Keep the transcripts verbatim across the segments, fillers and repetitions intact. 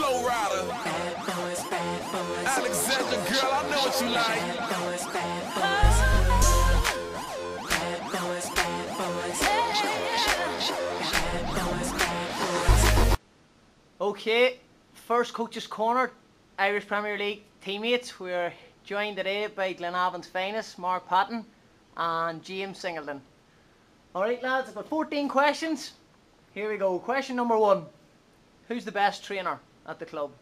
low rider. Alexander, girl, I know what you like. Okay, first Coach's Corner, Irish Premier League teammates. We're joined today by Glenavon's finest, Mark Patton and James Singleton. Alright lads, I've got fourteen questions. Here we go. Question number one. Who's the best trainer at the club?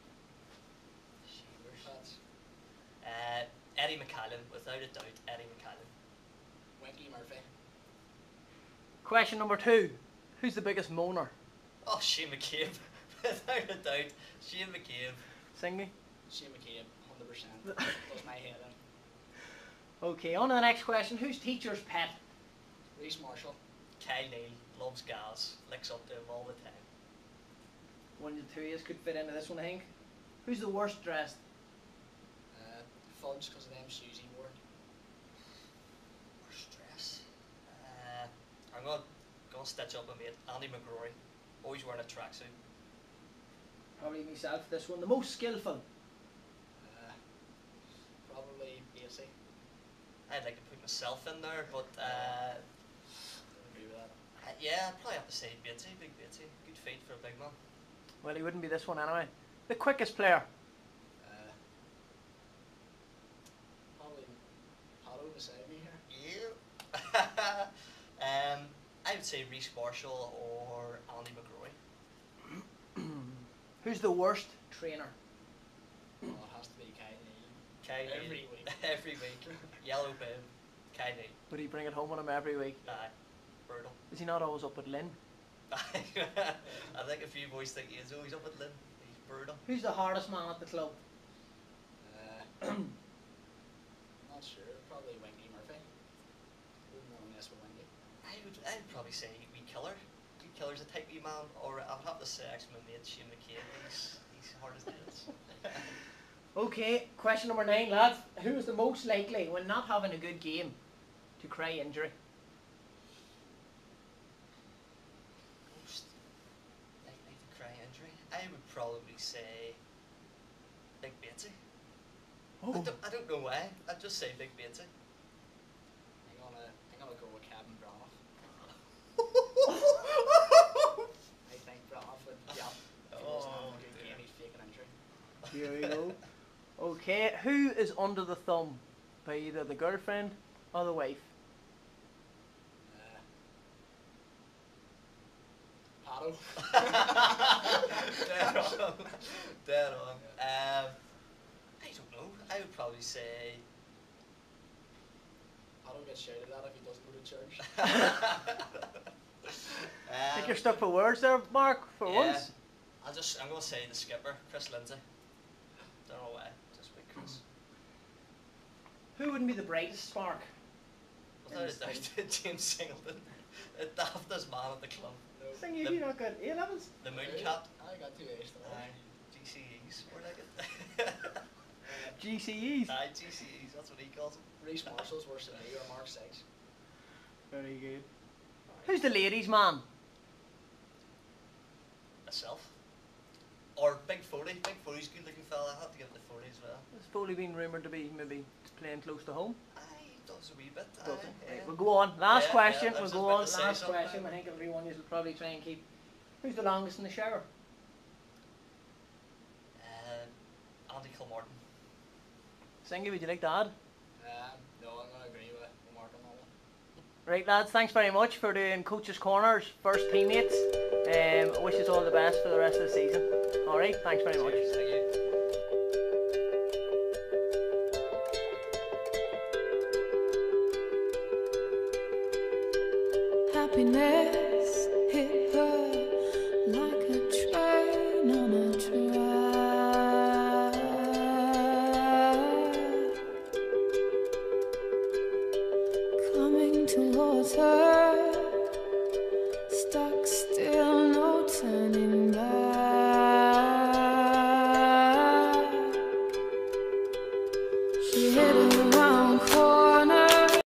Uh, Eddie McCallum, without a doubt, Eddie McCallum. Winky Murphy. Question number two. Who's the biggest moaner? Oh, Shane McCabe, without a doubt, Shane McCabe. Singy? Shane McCabe, one hundred percent. Does my head in. Okay, on to the next question. Who's teacher's pet? Reece Marshall. Kyle Neal, loves gas, licks up to him all the time. One of the two of us could fit into this one, I think. Who's the worst dressed? Uh, Fudge, because of them shoes he wore. Worst dress? Uh, I'm going to stitch up a mate, Andy McGrory. Always wearing a tracksuit. Probably myself, this one. The most skillful? Uh, probably Basie. I'd like to put myself in there, but uh, Don't agree with that. uh, yeah, I'd probably have to say Batesy, big Batesy. Good feet for a big man. Well, he wouldn't be this one anyway. The quickest player? Uh, probably Pato beside me here. Yeah. um, I would say Reece Marshall or Andy McGrory. Who's the worst trainer? Oh, it has to be Kyle Neal. Kyle Neal. Every week. Every week. Yellow bib. Kyle Neal. Would he bring it home on him every week? Aye. Brutal. Is he not always up at Lynn? I think a few boys think he is always up at Lynn. He's brutal. Who's the hardest man at the club? Uh, not sure. Probably Winky Murphy. Wouldn't want to mess with Winky. I would I'd probably say Wee Killer. Wee Killer's a type wee man, or I'd have to say actually my mate Shane McCabe. He's, he's hard as nails. Okay, question number nine, lads. Who is the most likely, when not having a good game, to cry injury? Most likely to cry injury? I would probably say Big Batesy. Oh. I, don't, I don't know why. I'd just say Big Batesy. I'm gonna, I'm gonna go with Kevin Branoff. I think Branoff would, yeah. If he wasn't having a good game, he'd fake an injury. Here we go. Okay, who is under the thumb by either the girlfriend or the wife? Uh, Pato. Dead on. Dead on. Um, I don't know. I would probably say. Pato gets shouted at if he doesn't go to church. I think um, you're stuck for words there, Mark, for yeah. once. I'll just. I'm gonna say the skipper, Chris Lindsay. Don't know why. Just big Chris. Who wouldn't be the brightest spark? Without a doubt, James Singleton, the daftest man at the club. Sing you, you not good. A levels? The moon cat. I got two A's though. Aye. G C Es. We're like it. G C Es. Aye, G C Es. That's what he calls them. Reece Marshall's worse than me, or Mark Sykes. Very good. Who's the ladies' man? Myself. Or Big Foley. Big Foley's a good looking fella. I have to give it to Foley as well. Has Foley been rumoured to be maybe playing close to home? Aye, he does a wee bit. Does Aye, it? yeah. Right, we'll go on. Last Yeah, question. yeah, I we'll was go just about on. to say Last something. question. I think everyone will probably try and keep. Who's the longest in the shower? Uh, Andy Kilmartin. Singy, would you like to add? Um, no, I'm going to agree with Mark on that one. Right, lads, thanks very much for doing Coach's Corners, first teammates. Um, I wish you all the best for the rest of the season. Alright, thanks very much. Cheers, thank you. Happiness hit her like a train on a track, coming towards her.